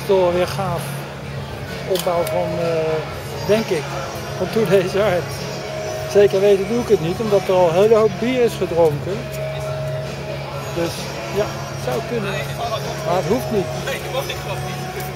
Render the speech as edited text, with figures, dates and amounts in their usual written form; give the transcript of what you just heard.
toch wel weer gaaf. Opbouw van, denk ik, van Today's Art. Zeker weten doe ik het niet, omdat er al een hele hoop bier is gedronken. Dus ja, het zou kunnen. Maar het hoeft niet. Nee, dat mag ik gewoon niet.